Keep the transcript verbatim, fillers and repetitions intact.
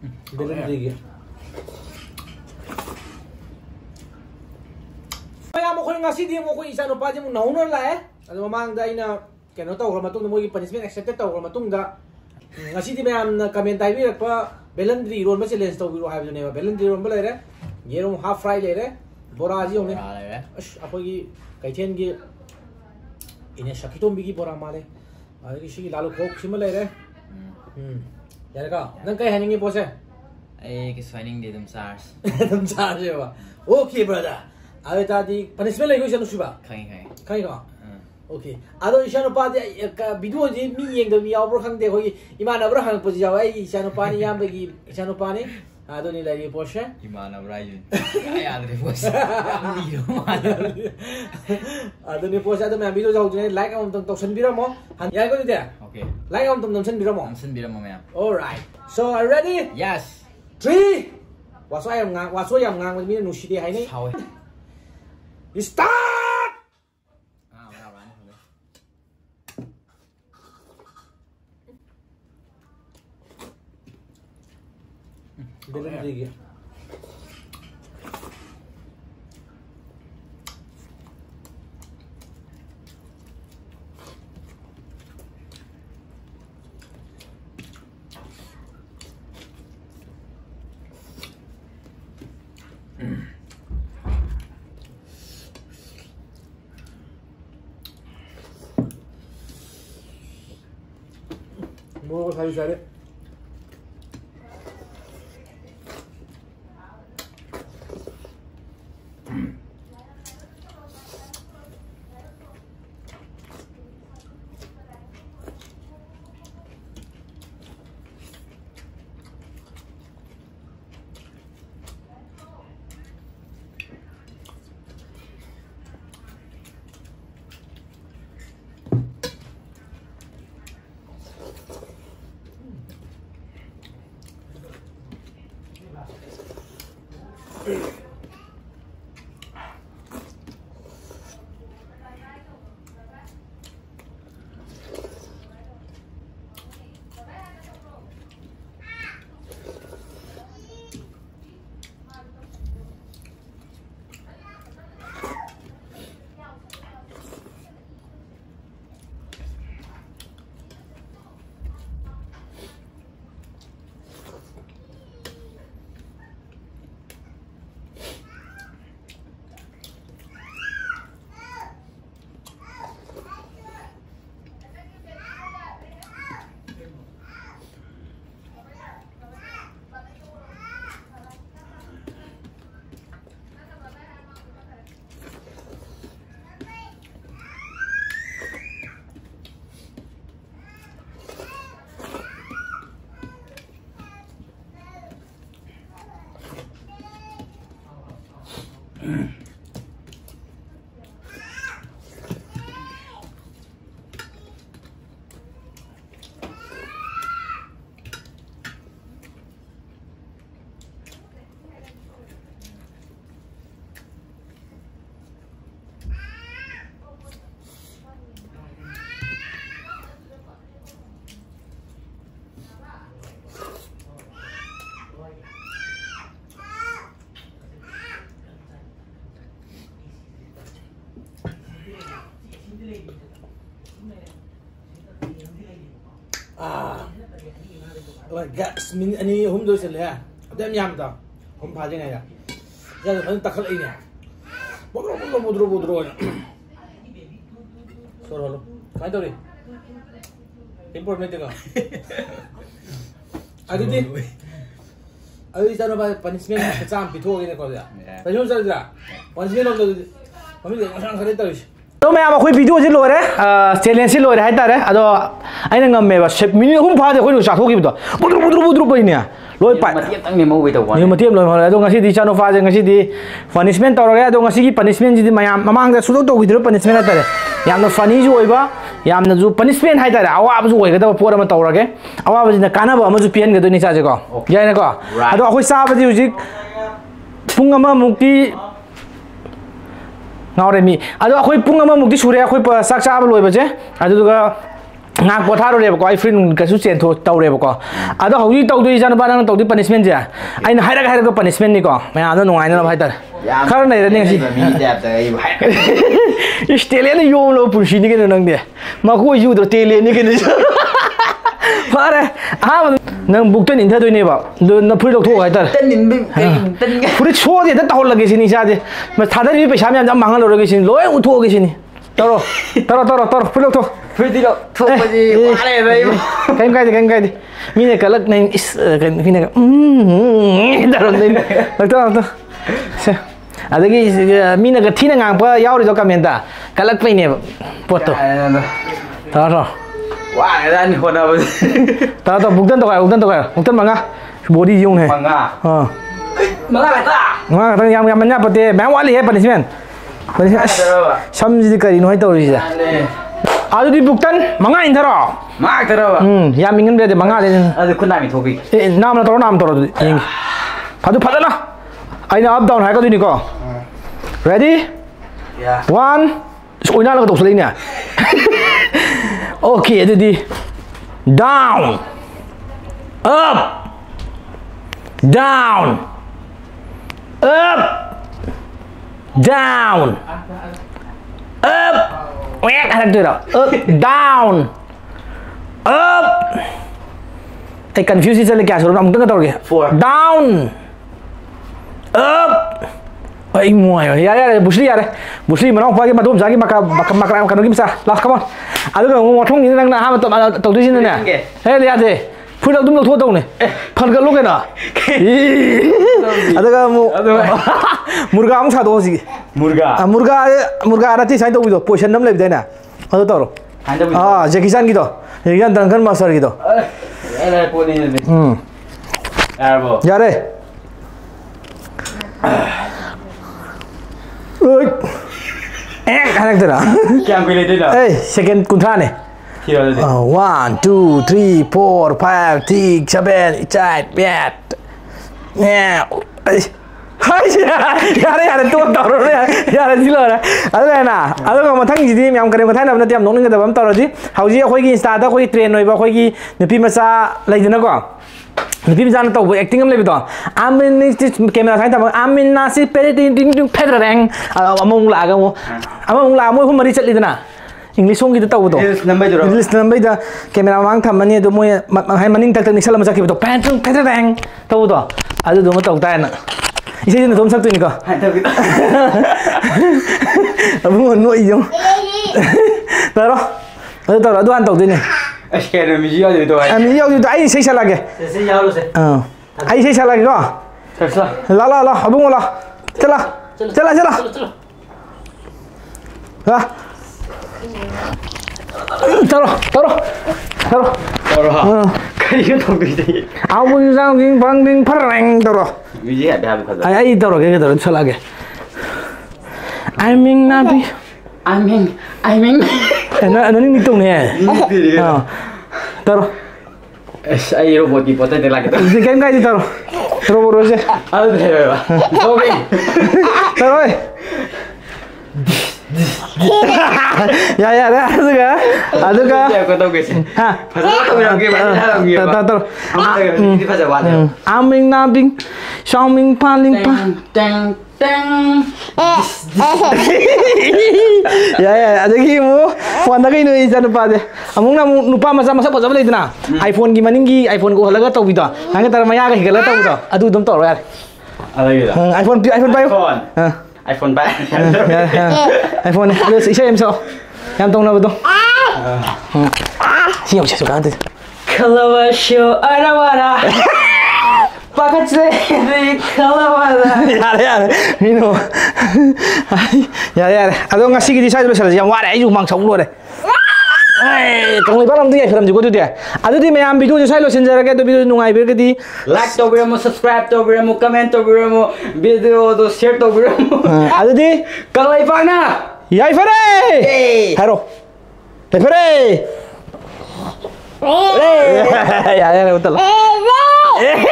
ꯕꯦꯂꯦꯟꯗ꯭ꯔꯤꯒꯤ ꯃꯌꯥꯝ ꯑꯩꯈꯣꯏ ꯉꯁꯤꯗꯤ ꯑꯃꯨꯛ ꯑꯩꯈꯣꯏ ꯏꯆꯥ ꯅꯨꯄꯥꯁꯤ ꯑꯃꯨꯛ ꯅꯧꯅ ꯂꯥꯛꯑꯦ ꯑꯗꯣ ꯃꯃꯥꯡꯗ ꯑꯩꯅ ꯀꯩꯅꯣ ꯇꯧꯈ꯭ꯔ ꯃꯇꯨꯡꯗ ꯃꯣꯏꯒꯤ ꯄꯅꯤꯁꯃꯦꯟ ꯑꯦꯛꯁꯦꯞꯇꯦꯠ ꯇꯧꯈ꯭ꯔ ꯃꯇꯨꯡꯗ ꯉꯁꯤꯗꯤ ꯃꯌꯥꯝꯅ ꯀꯃꯦꯟꯇ ꯍꯥꯏꯕꯤꯔꯛꯄ ꯕꯦꯂꯦꯟꯗ꯭ꯔꯤ ꯏꯔꯣꯟꯕ ꯆꯦꯂꯦꯟꯖ ꯇꯧꯕꯤꯔꯣ ꯍꯥꯏꯕꯗꯨꯅꯦꯕ ꯕꯦꯂꯦꯟꯗ꯭ꯔꯤ ꯏꯔꯣꯟꯕ ꯂꯩꯔꯦ ꯌꯦꯔꯨꯝ ꯍꯥꯐ ꯐ꯭ꯔꯥꯏ ꯂꯩꯔꯦ ꯕꯣꯔꯥꯁꯤ ꯌꯧꯅꯦ ꯑꯁ ꯑꯩꯈꯣꯏꯒꯤ ꯀꯩꯊꯦꯜꯒꯤ ꯏꯅꯦ ꯁꯈꯤꯇꯣꯝꯕꯤꯒꯤ ꯕꯣꯔꯥ ꯃꯥꯜꯂꯦ ꯑꯗꯒꯤ ꯁꯤꯒꯤ ꯂꯥꯂꯨ ꯈꯣꯛꯁꯤꯃ ꯂꯩꯔꯦ ꯎꯝ ꯌꯥꯔꯦꯀꯣ ꯅꯪ ꯀꯩ ꯍꯥꯏꯅꯤꯡꯉꯤ ꯄꯣꯠꯁꯦ ꯑꯩ ꯀꯩꯁꯨ ꯍꯥꯏꯅꯤꯡꯗꯦ ꯑꯗꯨꯝ ꯆꯥꯔꯁꯤ ꯑꯗꯨꯝ ꯆꯥꯔꯁꯦꯕ ꯑꯣꯀꯦ ꯕ꯭ꯔꯗꯔ ꯑꯗꯨ ꯑꯣꯏꯇꯥꯔꯗꯤ ꯄꯅꯤꯁꯃꯦꯟ ꯂꯩꯀꯣ ꯏꯆꯥ ꯅꯨꯡꯁꯤꯕ ꯈꯪꯉꯤ ꯈꯪꯉꯤ ꯈꯪꯉꯤꯀꯣ 오케이. 아도 이샤노빠디 비디오지 미 앵도 미 아우버 한데 거기 이만아브라 하는 거지 자와 이 이샤노빠니 얌베기 이샤노빠니 아도니 라리 보셔 이만아브라 이 야야들 보셔 미로 말 아도니 보셔 아도 매 비디오 자우네 라이크 엄청 떡선비라모 한 야 이거 돼 오케이 라이크 엄청 넘선비라모 넘선비라모 매 alright so are you ready yes three 와서 양 와서 양 ngang mi nushidi haini start 벨렌드리기 뭐라고 사유 잘해? 아, gas min ani hum do sel ya. Dem yam ta. Hum pha jeng ya. Ja ban takhal ai ne. Bodro bodro bodro bodro. Sor holo. Kai do ri. Import me tega. Adi di. Adi jano ba punishment cham pitho ge ne ko ya. Punishment sar ja. Punishment lo do. Mami de sang khare ta ri. तो मैं आप कोई video से लोरे challenge से लोरे है तारे अदो आइना ngam ba ship mini hum pha de khoi nu cha thoki bido budru budru budru pai ne loi pai matiap tang ne mo bai to wa ni matiap loi ma ado ngasi di chano fa je ngasi di punishment tor ga ado ngasi gi punishment ji di mayam mamang da sudo to bidro punishment tare yamna funny ju oiba yamna ju punishment hai tare awa bu ju oi ga da por ma tor ga awa bu ji na kana ba ma ju pian ga do ni cha je ko ya ne ko ado khoi sa ba ji ji pung ama mukti ngaure mi ado akhoi pung ama mukti sure akhoi sak cha ba loi ba je ado ga ngak potharorebako ai friend kasu chen tho tawrebako ado hoji tawdu jan ba nang tawdi punishment ja ai na haira haira ko punishment ni ko ma ado nungai na bhai tar khar nei rani si mi dap ta ai bhai istele ni yom lo pursi ni ke nang de ma ko yu do tele ni ke ni pare ha nang bukten in thadoi ne ba na phuri dok tho hai tar ten nin bi ten ga phuri chho de ta taw lage si ni sa de ma thadar bi paisa myam jam mangal lo ge si loi u tho ge si ni taro taro taro taro phuri dok tho phuri di lo tho ba ji pare bai kai kai kai kai mi ne kalak nei is kai mi ne um daro nei lak to to se adagi mi ne ga thina ngang pa yaw ri jo comment ta kalak pai ne pot to taro wa ga ni hona ba taro to buktan to kai buktan to kai buktan manga body yung ne manga ha manga ta manga ta yam yam nya pate ma wali he punishment samji kari noi to ri ja adu di buktan manga in tharo ma tharo ba um yam ingin be de manga de adu kunna mi thobi e nam na to nam to ying adu phadana aina up down hai ka du ni ko ready yeah one oina la to sele ni okay adu di down up down up down up wek ada tu dah up down up eh confuse se le kya suru nam tengah tahu ke four down up ai muai ya ya busri ya busri mana pagi madum jagi maka maka maka kan lagi bisa lah come on adu ko thong ni nang na ha to to tu sin ne he lihat deh pun dah dum lo thua dong ne phan ka lu ke na adu ka mu murga am sa do si murga ah murga murga ara ti sai to bi do position nam le bi na adu to ro ah Jackie Chan ki do Jackie Chan Drunken Master ki do ai ko ni ne hmm arbo ya re oi eh kanak tu dah kya ko le de la eh second kuntra ne Kira de Uh, one, two, three, four, five, six, seven, eight, eight. Yeah. Hai ya, ya ya tu tahu ya, ya sila lah. Ada na, ada kalau matang jadi yang keren matang nak nanti am nongeng kita bam tahu jadi. Hauji aku lagi Insta ada aku lagi train, aku lagi napi masa lagi mana kau? Napi masa nak tahu acting am lebih tahu. Amin ni kamera saya tahu. Amin nasi pere ding ding ding pere reng. Among laga mo, among laga mo pun mari cakap itu na. English song kita tahu tu. English nambai tu. English nambai dah. Kamera mang tham mana tu mo, hai maning tak tak nisal macam kita tu. Pere pere reng. Tahu tu. Ada tu mo tahu tak nak. Isa din tom sak tu ni ko. Abu no iyong. Taro. Ado taro ado an tau din ni. Askere mi jiao de to ai. Ami yau tu ai sei sala ke. Se jiao lo se. Ah. Ai sei sala ke ko. Tersa. La la la abu ngola. Chala. Chala chala. Ha. Taro taro. Taro. Taro ha. Kaya tu biji. Abu sang ding bang ding pareng taro. Biji ada apa kata? Ai ai taro ke taro chala ke. I mean nabi. I mean, I mean. Ana ana ni ngitung ni. Ha. Taro. Es ai robot di potete la kita. Kan kai di taro. Taro boro je. Ada deh, ba. Oke. Taro. Ya ya dah juga. Ada ka? Ya, aku tahu guys. Ha. Pasal aku bilang ke mana orang dia. Taro taro. Ini pasal apa? Aming nabing, Xiaoming paling pa. Teng teng. Ya ya, ada ki mo. Phone lagi nu isa nupa de. Among na nupa masa masa pojam le dina. iPhone ki maning ki iPhone ko halaga tau bita. Hanga tar maya ka higala tau bita. Adu dum tau yar. Ada gitu. iPhone iPhone bayo. iPhone. Ha. iPhone ba? iPhone. Ada isa em so. Yang tong na betul. Siap siap suka nanti. Kalau show ada mana? Pakai sih kalau ada. Ya ya, mino. Ya ya, ada ngasih kita saya dulu saja. Yang wara itu mang chong lu deh. Eh, kang lepas nanti ya film juga tu dia. Ada di mana video tu saya lo senjara ke tu video nungai ber ke di. Like tu beramu, subscribe tu beramu, comment tu beramu, video tu share tu beramu. Ada di. Kang lepas na. Ya ifare. Haro. Ifare. Ya ya betul.